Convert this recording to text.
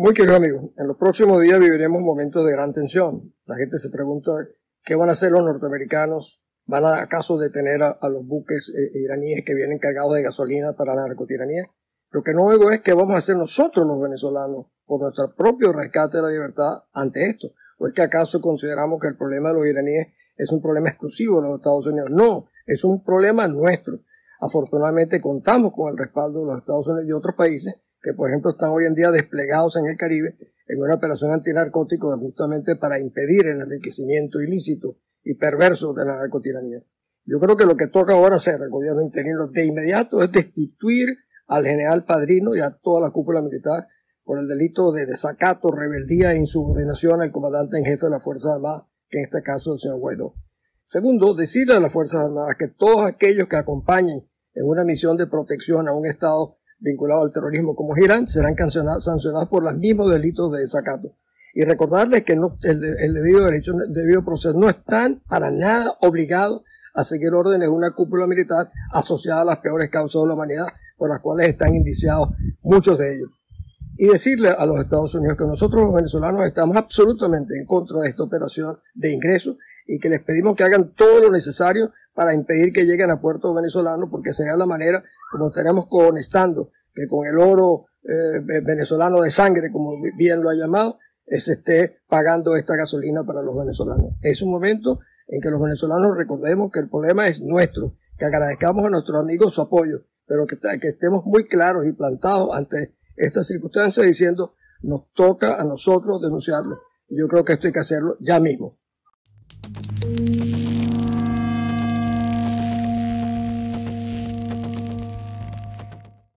Muy querido amigo, en los próximos días viviremos momentos de gran tensión. La gente se pregunta qué van a hacer los norteamericanos. ¿Van a acaso detener a los buques iraníes que vienen cargados de gasolina para la narcotiranía? Lo que no digo es qué vamos a hacer nosotros los venezolanos por nuestro propio rescate de la libertad ante esto. ¿O es que acaso consideramos que el problema de los iraníes es un problema exclusivo de los Estados Unidos? No, es un problema nuestro. Afortunadamente contamos con el respaldo de los Estados Unidos y otros países que, por ejemplo, están hoy en día desplegados en el Caribe en una operación antinarcótico justamente para impedir el enriquecimiento ilícito y perverso de la narcotiranía. Yo creo que lo que toca ahora hacer al gobierno interino de inmediato es destituir al general Padrino y a toda la cúpula militar por el delito de desacato, rebeldía e insubordinación al comandante en jefe de las Fuerzas Armadas, que en este caso es el señor Guaidó. Segundo, decirle a las Fuerzas Armadas que todos aquellos que acompañen en una misión de protección a un Estado vinculado al terrorismo como Irán serán sancionados por los mismos delitos de desacato. Y recordarles que el debido derecho, el debido proceso, no están para nada obligados a seguir órdenes de una cúpula militar asociada a las peores causas de la humanidad, por las cuales están indiciados muchos de ellos. Y decirle a los Estados Unidos que nosotros los venezolanos estamos absolutamente en contra de esta operación de ingreso y que les pedimos que hagan todo lo necesario para impedir que lleguen a puertos venezolanos, porque sería la manera como estaremos conectando que con el oro venezolano de sangre, como bien lo ha llamado, se esté pagando esta gasolina para los venezolanos. Es un momento en que los venezolanos recordemos que el problema es nuestro, que agradezcamos a nuestros amigos su apoyo, pero que estemos muy claros y plantados ante esta circunstancia diciendo nos toca a nosotros denunciarlo. Y yo creo que esto hay que hacerlo ya mismo.